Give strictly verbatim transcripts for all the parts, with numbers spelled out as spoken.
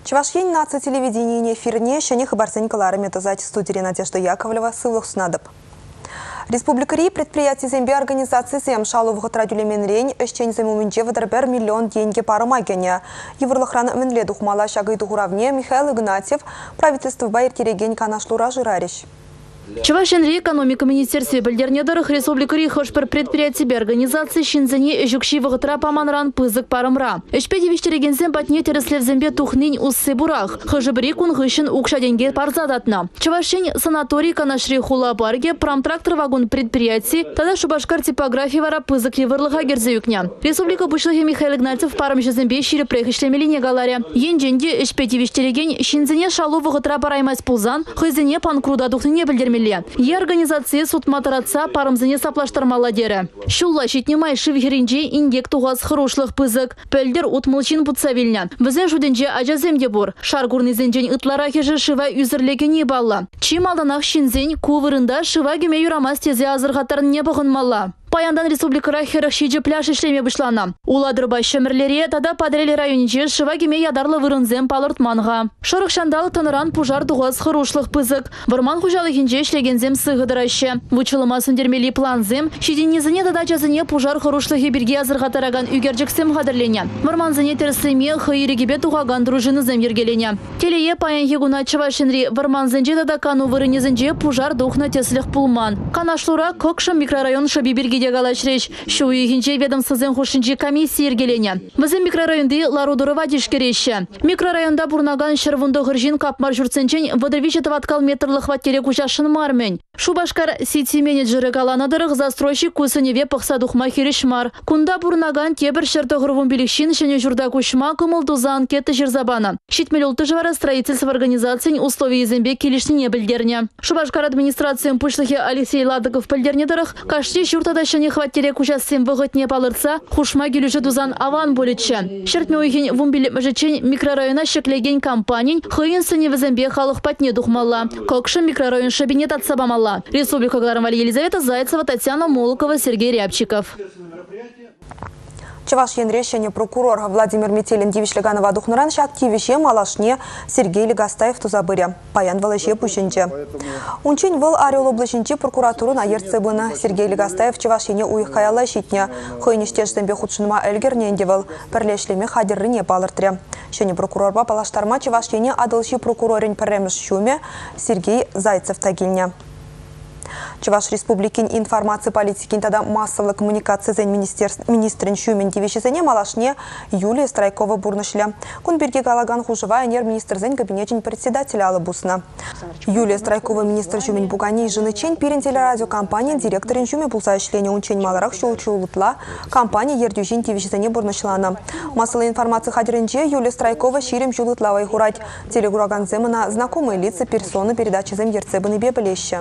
Чувашьен нации телевидения эфирне шене хабарсен калары метазать студии Надежда Яковлева сывлых снадоб. Республикари предприятий зембе организации сем шаловых традюлемен рень эшчен земуменче вадрабер миллион деньги паромагеня. Еврлахран менле духмала шагы духуравне Михаил Игнатьев правительство байр тереген канашлура жирарищ. Чувашьенри экономика министерстве бельдернедорых республикари хошпер предприятий организации шинзани эжукши вагатра паманран пызык парымра. Эшпеди виштерегенсен батне тереслев зембе тухнынь уссы бурах. Хожебри кун гышын укша деньги парзадатна. Чувашьен санаторий канашри хула барге прамтрактор вагон предприятий тогда шубашкар типографии вара пызык еврлыха герзеюкня. Республика бушлыхи Михаил Игнатьев парымжы зембе шире прехишлемели негаларе. Енженди эшпеди виштереген шинзане шалу вагатра параймайс пулзан хызене панкруда тухныне бельдермели. И организации суд матараца парымзыне саплаштармала дері. Шулла шетнемай шивхеринже индек туғаз хорошлых пызык. Пөлдер утмылчин путсавильня. Візен жуденже ажаземде бур. Шаргурный зенжен ытлара хежі шива үзірлеге не балла. Чим алданақ шинзен кувырында шива геме юрамас тезе азырғаттарын не бұғынмалла. Паяндан республикара херахшиджи пляж ишлеме бышлана. Уладырбай шемерлере тада Падрели районинче шива геме ядарлы вырынзем палыртманға. Шырық шандал тыныран пужар туғаз хорошлых пызык. Варман хужалыхинче шлегензем сығыдыраще. Вучылыма сүндермели планзем, шиденезіне тада жазыне пужар хорошлығы бірге азырғатараган үгерджіксем қадырлене. Варманзыне терслеме хыйрегебе туғаган дружинызем ергелене. Телее паян егуна Чувашьенри варманзенже тада кану вырынезенже пужар духна теслих пулман. Канашлура Кокшам микрорайон шабибирге галашреш шуи хинче ведомствозен хушинчи комиссия ергелене. Візен микрорайонды Ларудурова дишкереше. Микрорайонда бурнаган шервунды гыржин капмар журценчен водовичет ваткал метрлых ваттере кужашын мармен. Шубашкар сити менеджеры галанадырых застройщик кусыневе пықса духма хиришмар. Кунда бурнаган тебір шерті ғырвун билікшин шене журда кушма кымылдузан кетті жирзабана. Шитмел улты жывара строительство организациян условий зембе келишнине білдерне. Шубашкар администрациян пышлыхе Алексей Ладыков білдернедырых кашти журтада шене хваттере кужасым вғытне палырца хушма келюжі дузан аван болетче. Шертме уйхен вумбилеп мәжечен микрорайона шеклеген компанин хыйын сыне візембе халық патне духмалла. Кокшын микрорайон шабинет отсабамалла. Республика Гларамвали Елизавета Зайцева, Татьяна Молокова, Сергей Рябчиков. Чувашьен решение прокурор Владимир Метелин Дивишлеганова духнуранша активище малашне Сергей Легастаев тузабыре. Паян валыше пущенче. Унчень вал Орел облаченче прокуратуру на ерцебына Сергей Легастаев Чувашьене уйхаяла щитне. Хойништеж зембе худшынма эльгернендевал. Перлешлеме хадеррине палыртре. Шене прокурорба палаштарма Чувашьене адылши прокурорин премеш шуме Сергей Зайцев тагильня. Чуваш республикин информации политики тогда массовой коммуникации за министрин Шумен Дивишизене малашне Юлия Страйкова бурнышля. Кунберги Галаган хужевая нер министр зен кабинетин председателя Алабусна. Юлия Страйкова министр Шумен Бугани жены чень пирен телерадиокомпании директорин Шуме пулса ишлене унчень маларах шоучу улытла компания ердюжин Дивишизене бурнышлана. Массовой информации хадеринче Юлия Страйкова ширим жулытлавай хурать. Телегураган земана знакомые лица персоны передачи зем ерцебаны бебелеща.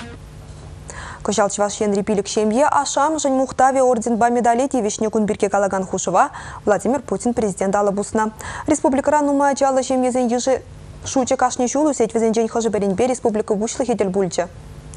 Кожал Чувашьен репилик семье Ашам Жень Мухтави орден ба медали Тивишне Кунбирке Галаган Хушева Владимир Путин президент Алабусна. Республика Ранума Джала Шемьезен Ежи Шуче Кашни Шулу сеть везен Жень Хажиберинбе Республика Бушлых Едельбульче.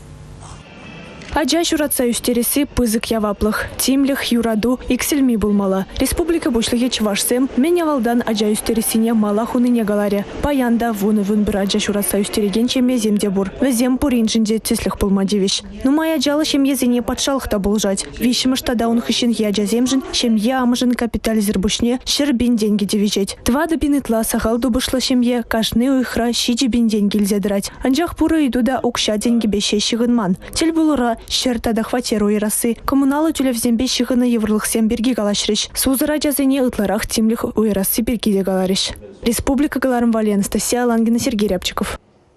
Аджа шуратса юстереси пызык яваплых, тимлих юраду иксельми булмала. Республика бушлыхе Чувашсем менявалдан аджа юстересине мала хуныне галаре. Паянда вуны вун бір аджа шуратса юстереген чеме земде бур. Везем пуринжинде теслих пулма девиш. Но моя джала шемьезене патшалхта булжать. Вишимыш тада он хыщен яджа земжин, шемье амыжын капитализир бушне, шербин деньги девичать. Два добинытла сахалду бушла шемье, кашны уйхра щиджи бин деньги льзедрать. Анджах пура идуда укша деньги бешещи гынман. Тель булура Шертада хватеру и расы. Коммуналы тюлев зембе щихана еврлых сем берги галашриш. Сузыра джазене ытларах тимлих уйрасы берги галариш. Республика Галарамвали, Анастасия Лангина, Сергей Рябчиков.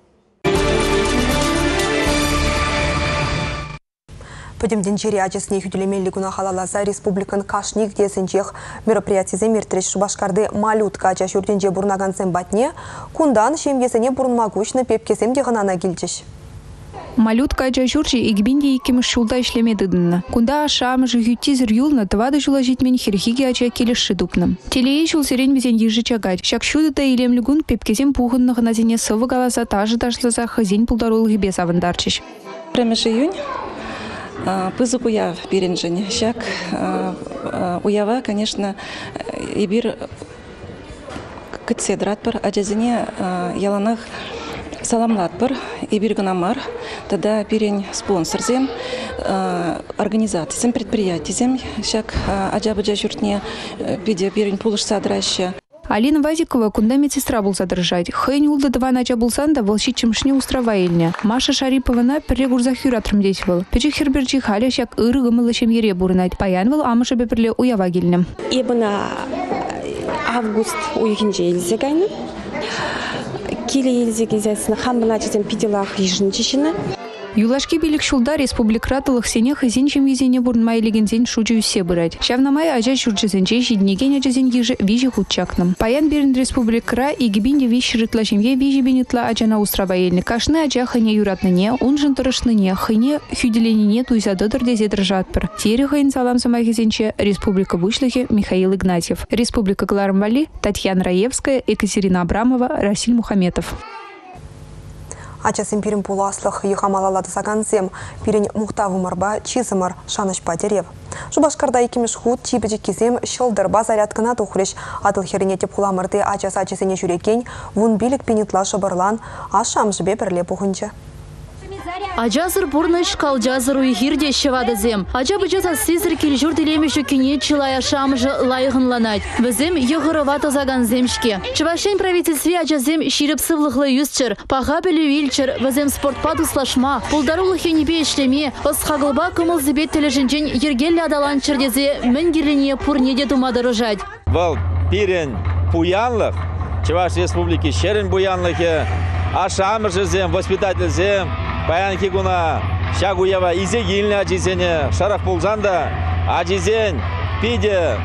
Пойдем деньжери ачесне хюделемели гунахалалаза республикан кашник десенчех мероприятий земиртреш Шубашкарды малютка ача шурденже бурнаган батне кундан шемьесене бурнмагучна пепкесем дегана гильчеш. Малютка аджа журжи игбинди икимыш шулда ишлемедыдынна. Кунда ашам жигютизер юлна твада жула житмен хирхиги аджа келешши дупным. Телеи жул сирен бизен ежи чагать. Шакшуды да илемлюгун пепкезем пухыннах на зене совы галаса тажы ташлаза хазень пулдарулых без авандарчиш. Премеш июнь. Пызык уяв перенжень. Шак уява, конечно, ибир кытседратпыр, ажазине яланах саламлатпыр, ибирганамар, тогда перень спонсорзем, организациям, предприятиям, шак аджабыджа журтне, пиде перень пулыш садраща. Алина Вазикова кунда медсестра был задрожать. Хэнь улда два нача булсанда волщичем шне устраваильня. Маша Шариповна перегурзах юратрым действовал. Печик херберчи халя шак ыры гымылышем ере бурнать. Паянвал амыша беперле уявагильнем. Ебана август уйхинже елзегайны. Киле елзегезесіні ханбына чезен пиделах ежін чешіні. Юлашки билик шулда республикратылых сенех изенчем везене бурнмай легензен шучу все бырать. Шавнамай ажа шурчезенче жиднеген ажазен ежи вижи худчакным. Паян берін республикра и гибинде вещи рытлашемье вижи бенетла ажана устраваельны. Кашны ажа хыне юратныне, он жын тұрышныне, хыне хюделенине туйса додыр дезе дрожатпыр. Тері хыйн салам самайхезенче Республика Бушлыхе Михаил Игнатьев. Республика Клармвали Татьяна Раевская, Екатерина Абрамова, Расиль Мухаметов. Ачасын пирин пуласлых юхамалалады саганзем, пирин мухтавы марба чизымар шанышпа дерев. Жубашкарда екемеш худ чипечек кезем шылдырба зарядкына тухреш. Атыл херенетеп хуламырды ачас ачасыне жүрекен, вун билік пенетла шабырлан, ашам жібе бірле пухынчы. Ажазыр бурныш калжазыр уйхирде шевадызем. Ажа бычаса сизір келжур делемеші кене чилая шамжы лайығынланать. Візем еғырывата заган земшке. Чывашен правительстве ажазем ширіп сывлықлы юзчыр, паға білі вилчыр, візем спортпад услашма, пулдарулық енебе ішлеме, ысқағылба кымыл зібет тележінчен ергелі адаланчыр дезе мінгерліне пурнеде думадырыжать. Вал пирен пуянлық, Чуваш республики шерен буянлығы, ашамыр жызем, воспитатель зем, Паянки гуна шагуява изе гильни ажизене шарах булзанда ажизен пиде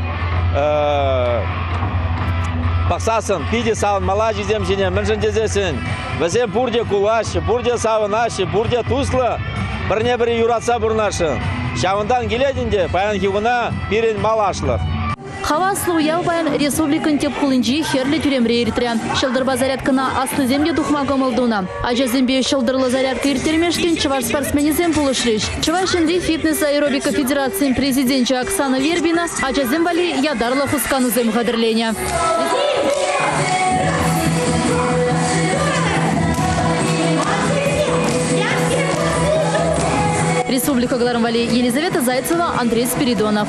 бақсасын пиде савын мала жизем жене мінжін жезесін. Візем бурде кулашы, бурде савын ашы, бурде туслы бірне бірі юратса бұрнашы. Шавындан келедінде паянки гуна пирен малашлық. Хаваслы уявбайын республикын теп хулынжи херлі тюремре ертрян. Шылдырба зарядкына асты земде тухма гомылдуна. Ажа зембе шылдырлы зарядка ертермешкен чываш спортсменізем пулышлеш. Чывашынды фитнес аэробика федерациян президенчі Оксана Вербина ажа зембали ядарлы хусканы зем қадырлене. Республика Гларамвали, Елизавета Зайцева, Андрей Спиридонов.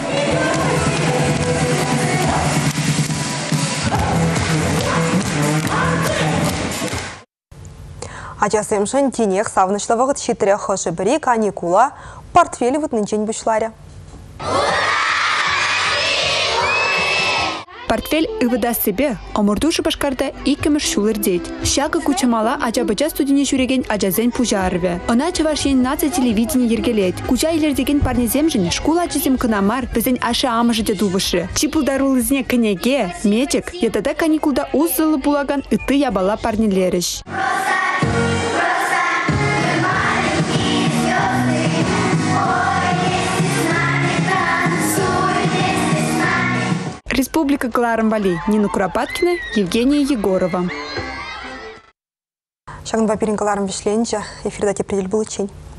Ачасемшын тенех савнышлавығыт шетірі хошы бірі каникула портфелі вытнынчен бүшларе. Портфель ывыда себе, омурдушы башкарда икіміш шулыр дейд. Шағы кучамала ажабыжа студине жүреген ажазен пужа арве. Она чавашен наца телевидение ергелет. Куча илердеген парнезем жын шкула ажазем кынамар, бізден ашы амыжы де дубышы. Чипулдарулызне кінеге, метик, етада каникулда уздылы булаган ыты ябала парнелеріш. Республика Кларамвали, Нина Куропаткина, Евгения Егорова. Шагын бапирин каларым вишленче, эфирда тепредель был учень.